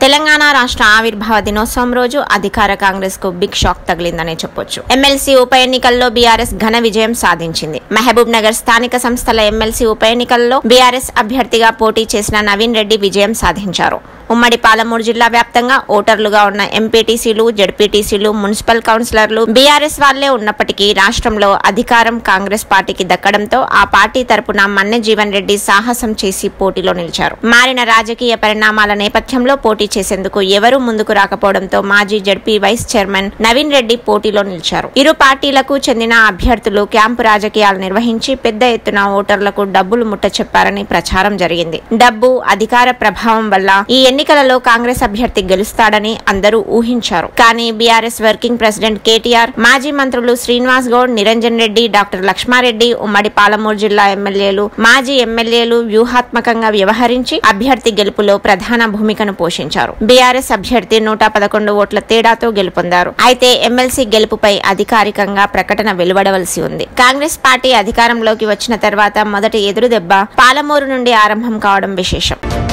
తెలంగాణ రాష్ట్ర ఆవిర్భావ దినోత్సవం రోజు అధికార కాంగ్రెస్ కు బిగ్ షాక్ తగిలిందనే చెప్పొచ్చు. ఎమ్మెల్సీ ఉప ఎన్నికల్లో బీఆర్ఎస్ ఘన విజయం సాధించింది. మహబూబ్ నగర్ స్థానిక సంస్థల ఎమ్మెల్సీ ఉప ఎన్నికల్లో బీఆర్ఎస్ అభ్యర్థిగా పోటీ చేసిన నవీన్ రెడ్డి విజయం సాధించారు. ఉమ్మడి పాలమూరు జిల్లా వ్యాప్తంగా ఓటర్లుగా ఉన్న ఎంపీటీసీలు, జడ్పీటీసీలు, మున్సిపల్ కౌన్సిలర్లు బీఆర్ఎస్ వాళ్లే ఉన్నప్పటికీ రాష్ట్రంలో అధికారం కాంగ్రెస్ పార్టీకి దక్కడంతో ఆ పార్టీ తరపున మన్నె జీవన్ రెడ్డి సాహసం చేసి పోటీలో నిలిచారు. మారిన రాజకీయ పరిణామాల నేపథ్యంలో పోటీ చేసేందుకు ఎవరూ ముందుకు రాకపోవడంతో మాజీ ZP vice chairman Naveen Reddy పోటీలో నిలిచారు. ఇరు పార్టీలకు చెందిన అభ్యర్థులు క్యాంపు రాజకీయాలు నిర్వహించి పెద్ద ఎత్తున ఓటర్లకు డబ్బులు ముట్ట చెప్పారని ప్రచారం జరిగింది. డబ్బు, అధికార ప్రభావం వల్ల ఈ ఎన్నికలలో కాంగ్రెస్ అభ్యర్థి గెలుస్తాడని అందరూ ఊహించారు. కానీ బీఆర్ఎస్ వర్కింగ్ ప్రెసిడెంట్ కేటీఆర్, మాజీ మంత్రులు శ్రీనివాస్ గౌడ్, నిరంజన్ రెడ్డి, డాక్టర్ లక్ష్మారెడ్డి, ఉమ్మడి పాలమూరు జిల్లా ఎమ్మెల్యేలు, మాజీ ఎమ్మెల్యేలు వ్యూహాత్మకంగా వ్యవహరించి అభ్యర్థి గెలుపులో ప్రధాన భూమికను పోషించారు. బీఆర్ఎస్ అభ్యర్థి 111 ఓట్ల తేడాతో గెలుపొందారు. అయితే ఎమ్మెల్సీ గెలుపుపై అధికారికంగా ప్రకటన వెలువడవలసి ఉంది. కాంగ్రెస్ పార్టీ అధికారంలోకి వచ్చిన తర్వాత మొదటి ఎదురుదెబ్బ పాలమూరు నుండి ఆరంభం కావడం విశేషం.